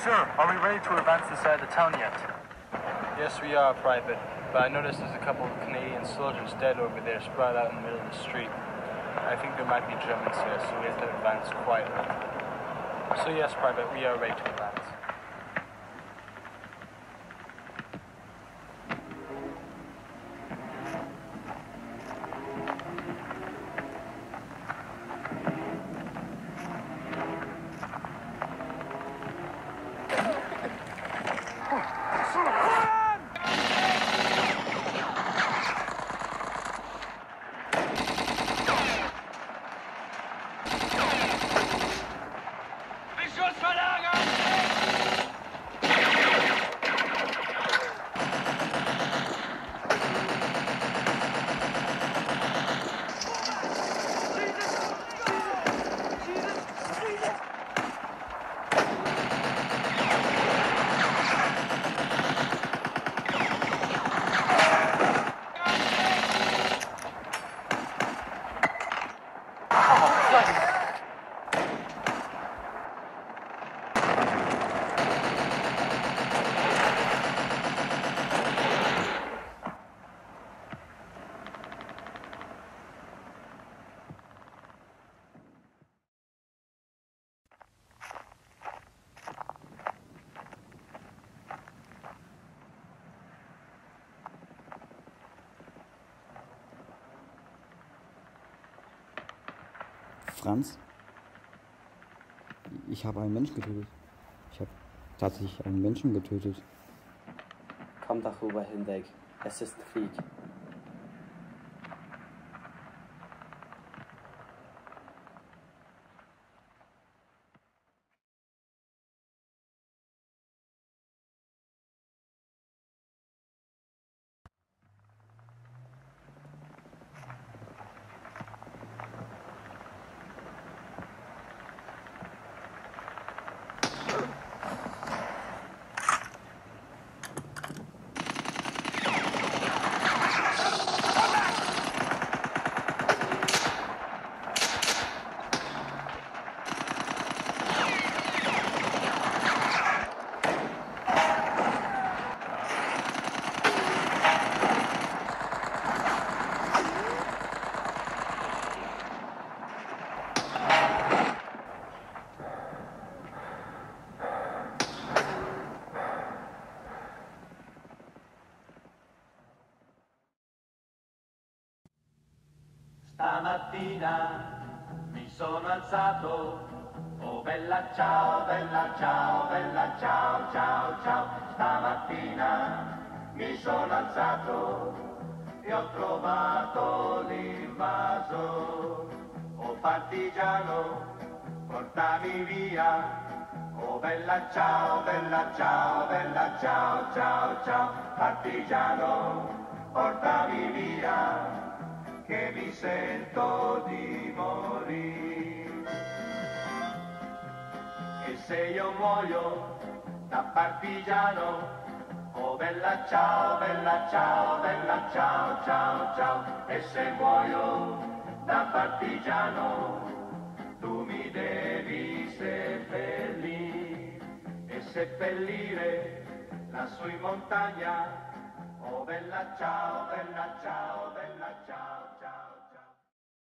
Sir, are we ready to advance this side of the town yet? Yes, we are, Private. But I noticed there's a couple of Canadian soldiers dead over there, spread out in the middle of the street. I think there might be Germans here, so we have to advance quietly. So yes, Private, we are ready to advance. Franz, ich habe einen Menschen getötet. Ich habe tatsächlich einen Menschen getötet. Komm darüber hinweg. Es ist Krieg. Stamattina mi sono alzato, oh bella ciao, bella ciao, bella ciao, ciao, ciao. Stamattina mi sono alzato e ho trovato l'invaso. Oh partigiano, portami via, oh bella ciao, bella ciao, bella ciao, ciao, ciao. Partigiano, portami via, che mi sento di morire. E se io muoio da partigiano, oh bella ciao, bella ciao, bella ciao, ciao, ciao. E se muoio da partigiano, tu mi devi seppellire e seppellire lassù in montagna, oh bella ciao, bella ciao.